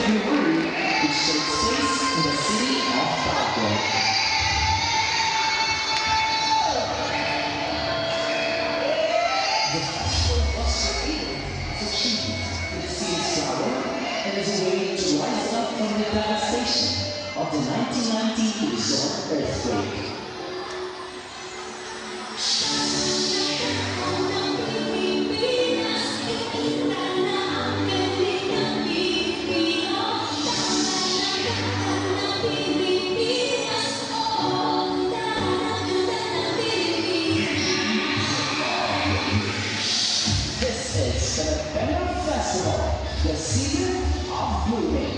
Peru, which takes place in the city of Baguio. The festival was created as a tribute to the city's flower and as a way to rise up from the devastation of the 1990 Luzon earthquake. This is the Festival, the season of blooming.